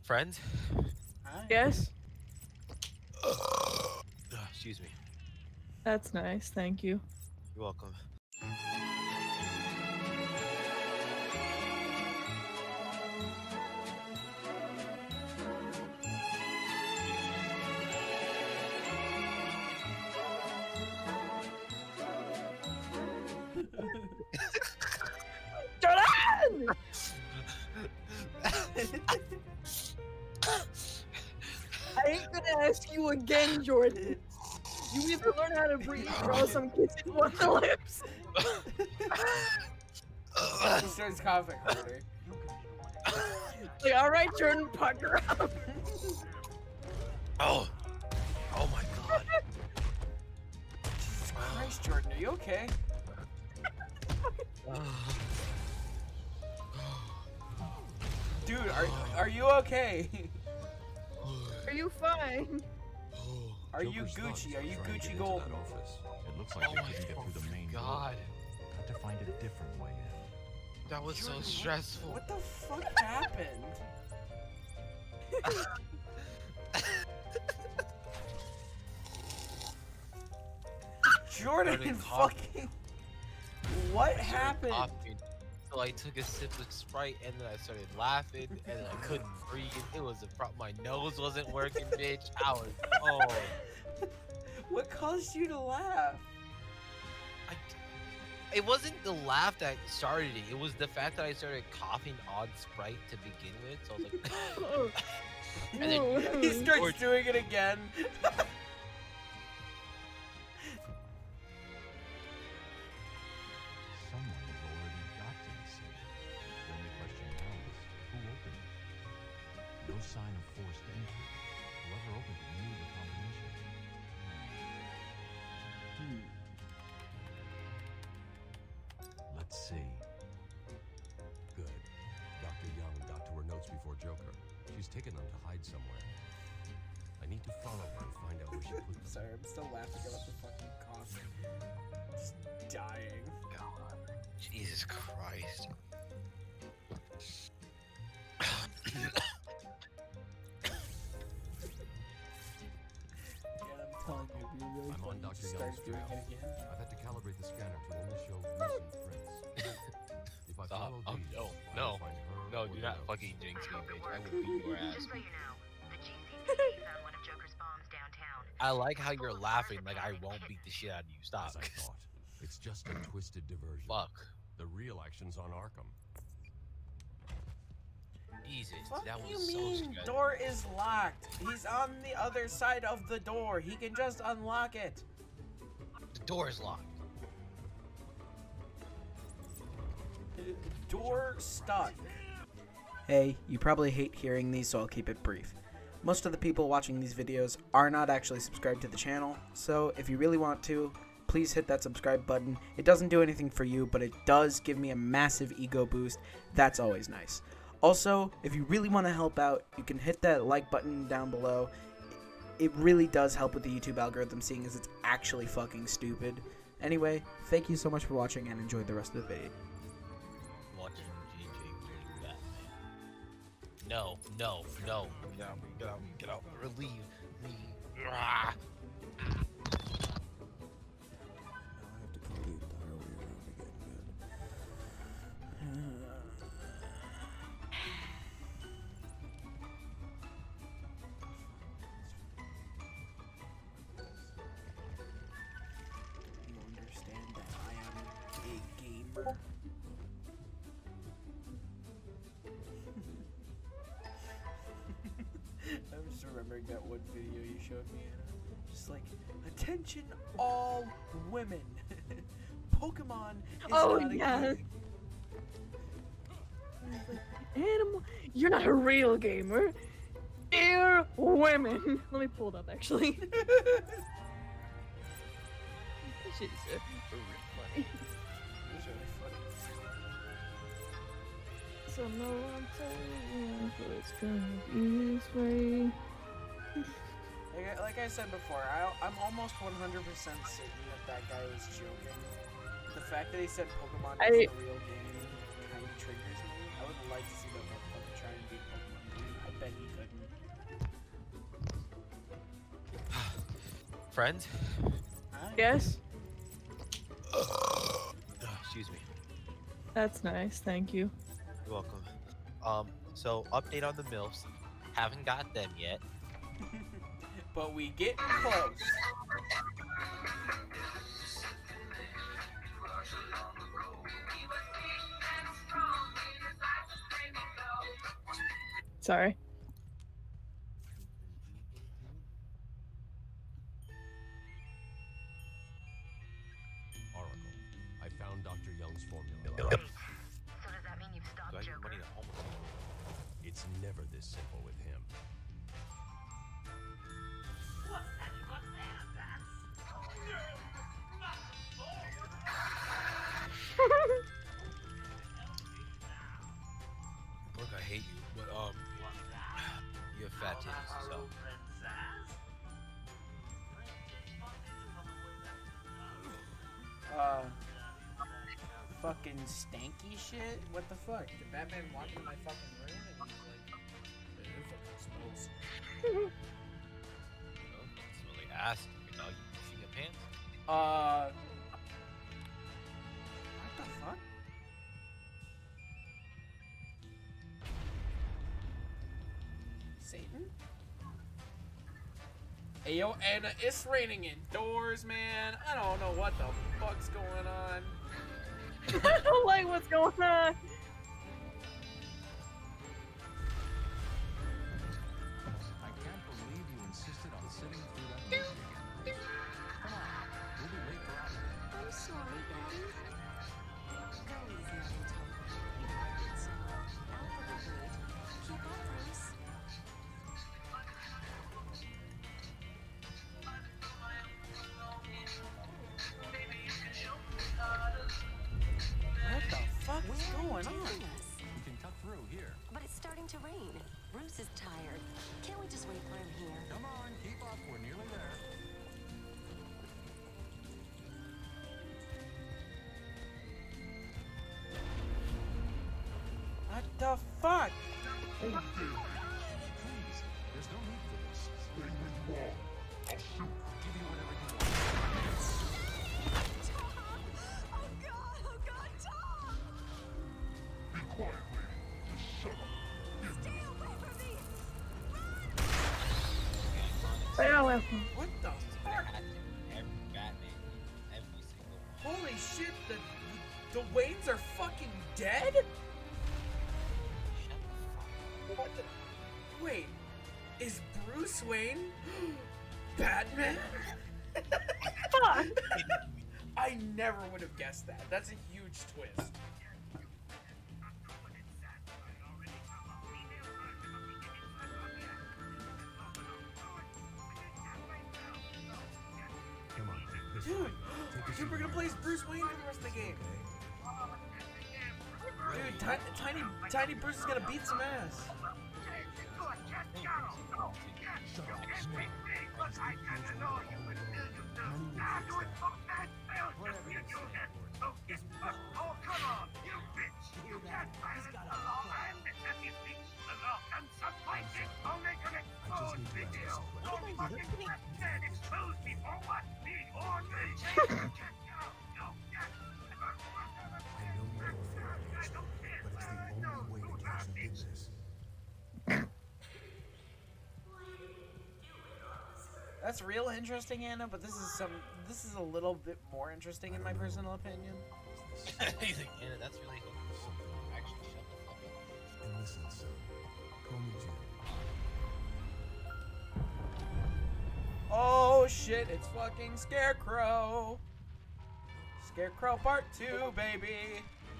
Friend? Hi. Yes, Excuse me. that's nice. Thank you. You're welcome. Jordan! I ain't gonna ask you again, Jordan. You either learn how to breathe or else I'm kissing you on the lips. He starts coughing harder. Like, alright, Jordan, pucker up. Oh. Oh my god. Jesus Christ, Jordan, are you okay? Dude, are you okay? Are you fine? Are you Gucci? Are you Gucci Gold? It looks like Oh they my couldn't get through the main door. god. Had to find a different way in. That was so Jordan, stressful. What the fuck happened? Jordan, Started coughing. fucking. What I started happened? coughing. So I took a sip of Sprite and then I started laughing and then I couldn't breathe. It was a my nose wasn't working, bitch. I was What caused you to laugh? It wasn't the laugh that started it. It was the fact that I started coughing on Sprite to begin with. So I was like, and then He starts doing it again. Someone has already got to the safe. The only question now is who opened it. No sign of forced entry. Whoever opened it knew the combination. Let's see. Good. Dr. Young got to her notes before Joker. She's taken them to hide somewhere. I need to follow her and find out where she put them. Sorry, I'm still laughing about the fucking cough. Just dying. God, Jesus Christ. Yeah, I'm telling you, it'd be really I'm on funny. Dr. Just start Young's doing trail. it again. I've had to calibrate the scanner to only show recent prints. If I Stop. follow Oh, these, no, I no, will find her no, or do the not notes. fucking jinx me, bitch. I will beat your ass. Just so you know, the GCPD found one of Joker's bombs downtown. I like how you're laughing like I won't beat the shit out of you. Stop. As I thought. It's just a twisted diversion. Fuck. The real action's on Arkham. Jesus, What that do was you so mean? stressful. Door is locked. He's on the other side of the door. He can just unlock it. The door is locked. Door stuck. Hey, you probably hate hearing these, so I'll keep it brief. Most of the people watching these videos are not actually subscribed to the channel, so if you really want to, please hit that subscribe button. It doesn't do anything for you, but it does give me a massive ego boost. That's always nice. Also, if you really want to help out, you can hit that like button down below. It really does help with the YouTube algorithm, seeing as it's actually fucking stupid. Anyway, thank you so much for watching and enjoy the rest of the video. Watching JJ win Batman. No, no, no. Get out, get out, get out. Relieve me. Ah. You understand that I am a gamer? I'm just remembering that one video you showed me, Anna. Just like, attention all women. Pokemon is Oh, not a yes. game. Animal, you're not a real gamer. Dear women. Let me pull it up, actually. This shit is real funny. It's really funny. So no one telling you it's gonna be this way. Like I said before, I'm almost 100% certain that guy was joking. The fact that he said Pokemon is a real game kind of triggers me. I would like to see that motherfucker try and beat Pokemon Blue. I bet he couldn't. Friend? Yes? Excuse me. That's nice, thank you. You're welcome. So update on the MILFs. Haven't got them yet. But we get close. Sorry. Oracle, I found Dr. Young's formula. So does that mean you've stopped Do I need Joker? money to home? It's never this simple with him. Look, I hate you, but you have fat titties, so. Fucking stanky shit? What the fuck? Did Batman walk into my fucking room and he's like, "Hey, it fucking smells." You know, it's really ass. You know, you see your pants? What the fuck? Satan? Hey yo, Anna, it's raining indoors, man. I don't know what the fuck's going on. I don't like what's going on. I can't believe you insisted on sitting through that movie again. Come on, we'll be late for our I'm sorry, Daddy. Girlie's not in town. So, I'll probably keep up, Bruce. What the fuck is going on? We can cut through here. But it's starting to rain. Bruce is tired. Can't we just wait for him here? Come on, keep up. We're nearly there. What the fuck? Please, there's no need for this. Stay where you are. I'll shoot. I'll give you whatever you want. Tom! Oh God, Tom! Be quiet, lady. Just shut up. Stay away from me! Stay away from me. What the fuck? Every Batman, every single one. Holy shit, the Waynes are fucking dead? Shut the fuck What the? Wait, is Bruce Wayne Batman? Fuck! I never would have guessed that. That's a huge twist. Come on, this Dude, way. Take a dude, we're seat. gonna play as Bruce Wayne for the rest of the game. Okay. Dude, Tiny Bruce is gonna beat some ass. Shut up. No. I just think things are all alone. Money will fix that. Whatever you say. This Oh, come on, you bitch! You can't find the law and anything. The law can suffice it. Only to expose need to video. ask this Don't question. fucking can expose me for what? Me or me? I know you don't feel against me, but it's the only way to get you in this. That's real interesting, Anna, but this is a little bit more interesting in my personal opinion. He's like, Anna, that's really actually shut the fuck up. And listen, son. Call me Jim. Oh shit, it's fucking Scarecrow. Scarecrow Part 2, baby.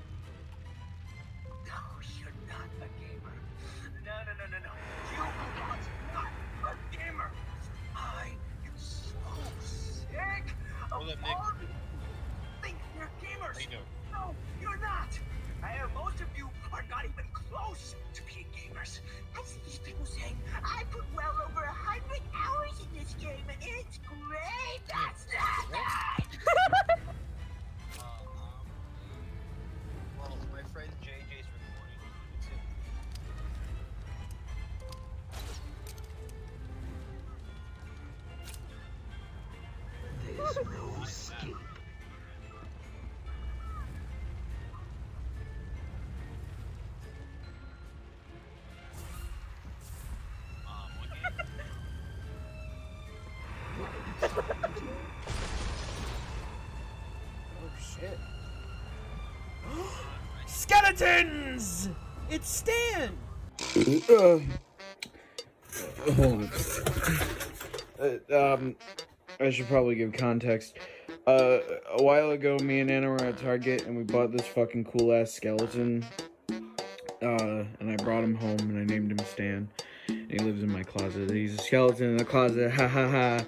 No, you're not a gamer. No. You are not a gamer. I am so sick of Hold up, Nick. all the think you're gamers. How you doing? No, you're not. Most of you are not even close to being gamers. I see these people saying, I put well over 100 hours in this game and it's great. That's nothing. Well, my friend JJ's recording YouTube too. skeletons! It's Stan! Hold on. I should probably give context. A while ago, me and Anna were at Target, and we bought this fucking cool-ass skeleton. And I brought him home, and I named him Stan. And he lives in my closet. He's a skeleton in the closet, ha ha ha.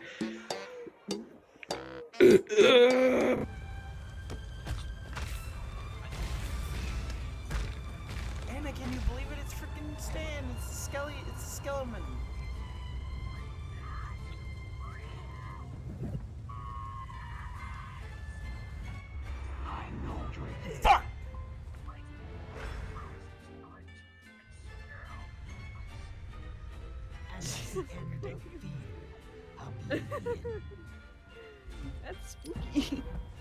Anna, can you believe it? It's freaking Stan. It's the skeleton. Fuck! That's spooky.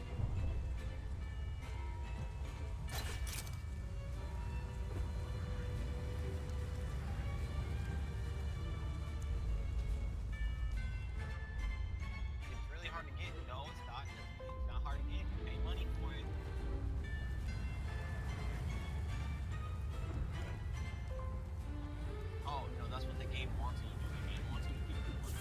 It's really hard to get. No, it's not. It's not hard to get. You pay money for it. Oh, no, that's what the game wants you to do. The game wants you to keep the money.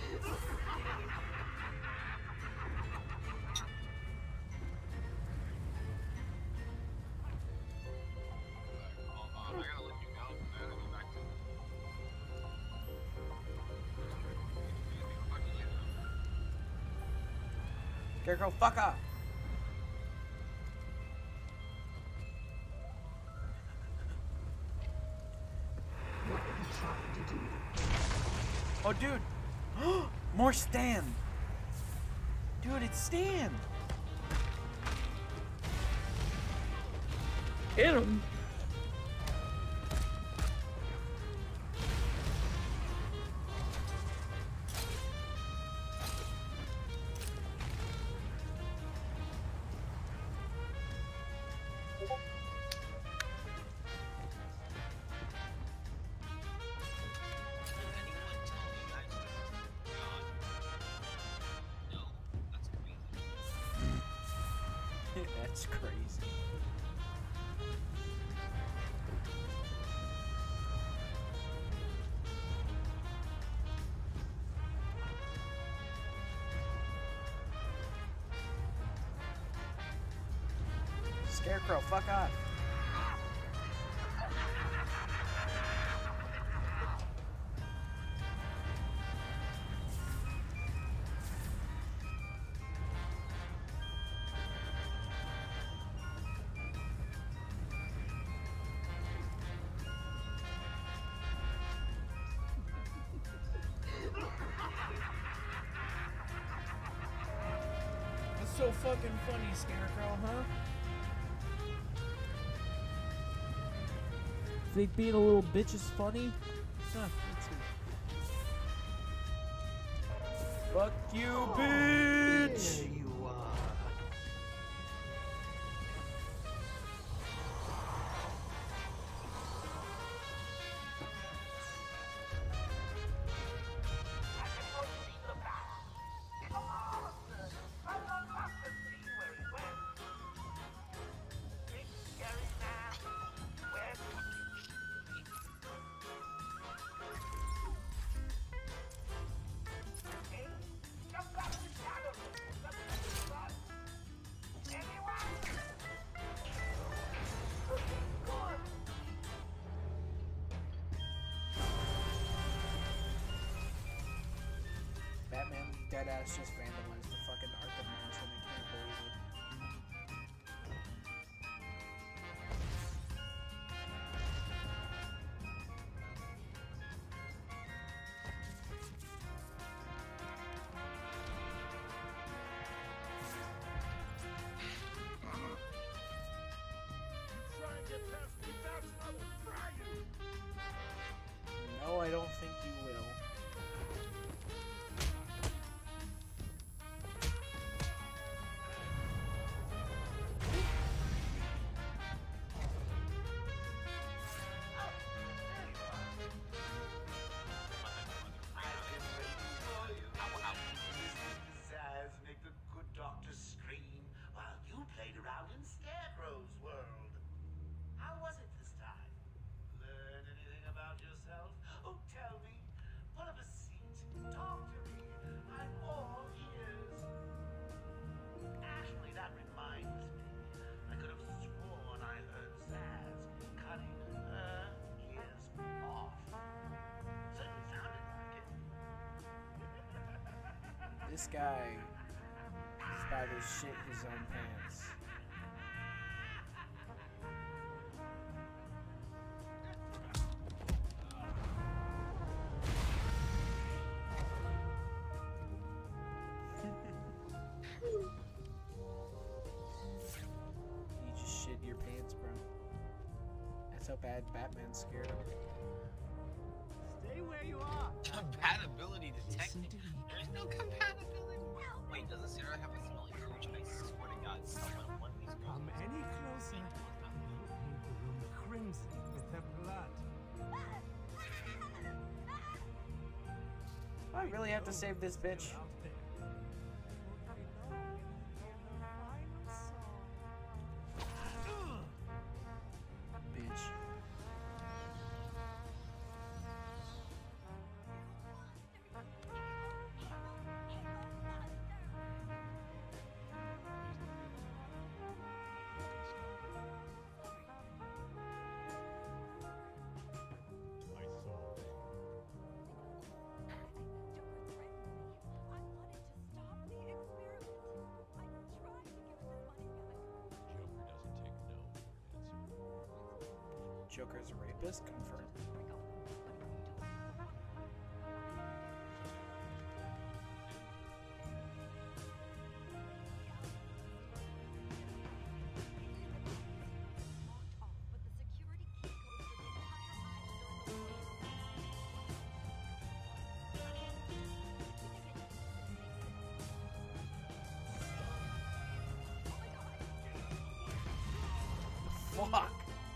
I gotta let you go. I gotta go back to Scarecrow, fuck off! Oh, dude! More Stan! Dude, it's Stan! Hit him. That's crazy. Scarecrow, fuck off. That's so fucking funny, Scarecrow, huh? Think being a little bitch is funny? Huh, let's see. Fuck you, bitch! There you are. Batman deadass just vandalized the fucking Arkham Mansion. I can't believe it. No, I don't think you will. This guy is about to shit his own pants. You just shit your pants, bro. That's how bad Batman's scared him. Stay where you are. Compatibility detected. There's no compatibility. Wait, doesn't Sarah have a smelly creature? I swear to God, someone one of these girls. Come any closer, you'll paint the room crimson with their blood. Do I really have to save this bitch? Out there. Bitch. My soul. Joker doesn't take no. Joker's a rapist? Confirmed. Fuck!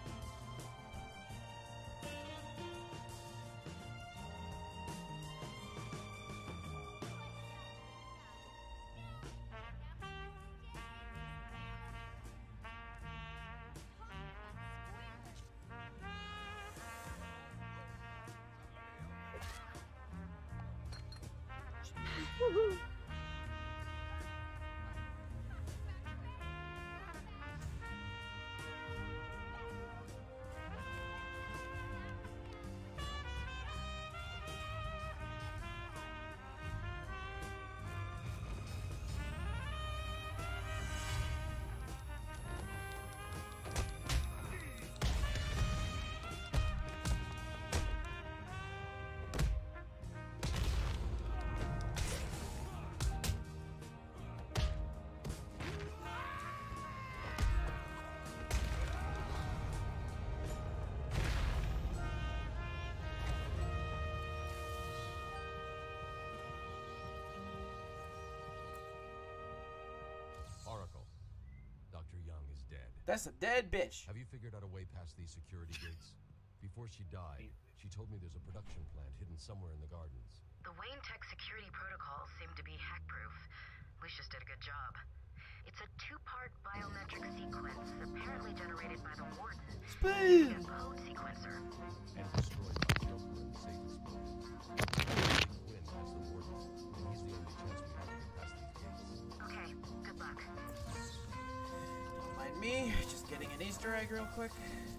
Oracle, Dr. Young is dead. That's a dead bitch. Have you figured out a way past these security gates? Before she died, she told me there's a production plant hidden somewhere in the gardens. The Wayne Tech security protocols seem to be hack-proof. Lucius did a good job. It's a two-part biometric sequence apparently generated by the Warden. Speed! A code sequencer. And destroyed by Joker in the safe exploded. Quinn has the Warden, and he's the only chance we have to get past these gates. Okay, good luck. Don't mind me, just getting an Easter egg real quick.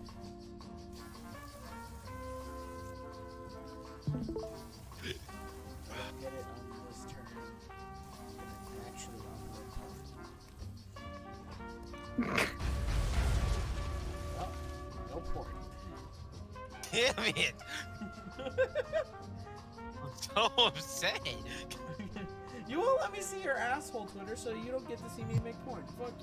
Get it on this turn. Get it actually on the turn. Oh, no porn. Damn it! I'm so upset. You won't let me see your asshole, Twitter, so you don't get to see me make porn. Fuck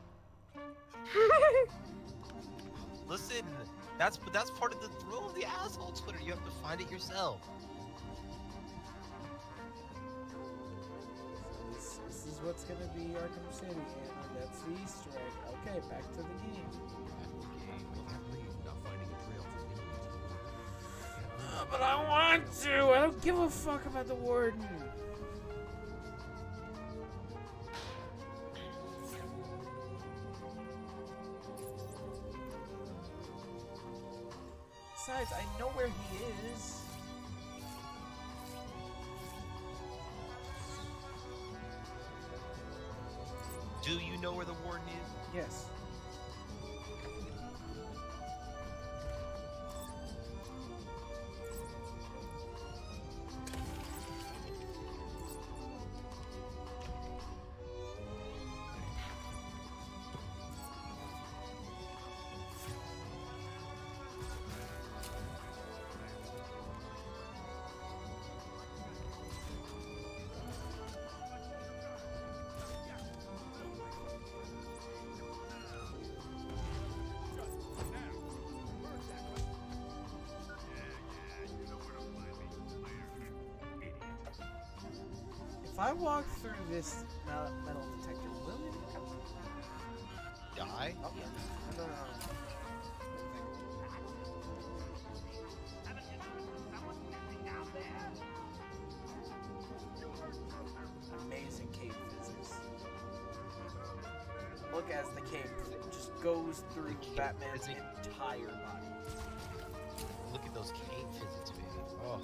you. Listen, that's part of the thrill of the asshole Twitter. You have to find it yourself. So this is what's gonna be Arkham City, and that's the Easter egg. Okay, back to the game. We can't leave without finding a trail to the inmates. But I want to! I don't give a fuck about the Warden! Besides, I know where he is. Do you know where the Warden is? Yes. I walk through this metal detector, will it Die? Oh, yeah. No. Amazing cave physics. Look as the cave just goes through Batman's entire body. Look at those cave physics, baby. Oh.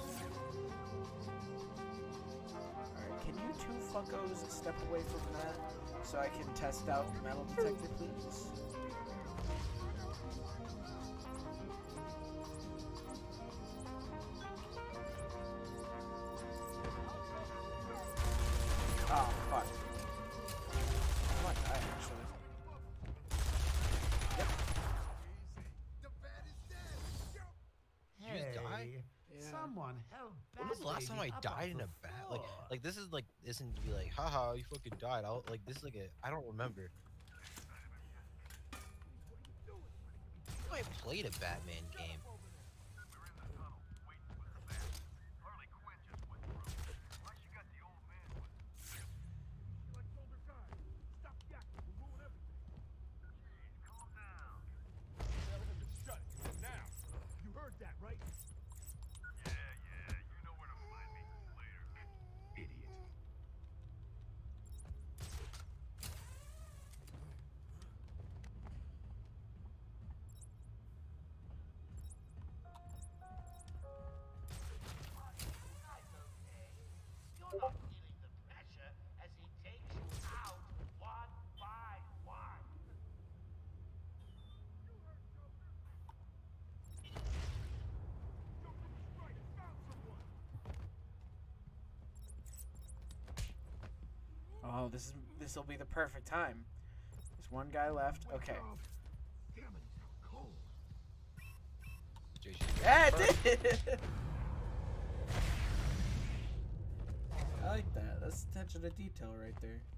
Alright, can you two fuckos step away from that so I can test out the metal detector, please? Oh, fuck. I might die, actually. Did you just die? Yeah. Someone help. When was the last time I died in a bat? Like this is like isn't to be like, haha, you fucking died. Like this is like a I don't remember. I played a Batman game. You heard that, right? Yeah, you know where to find me later. Idiot. You're not feeling the pressure as he takes you out one by one. Oh, this will be the perfect time. There's one guy left. Okay. Damn it, it's cold. Yeah, it did! I like that. That's attention to detail right there.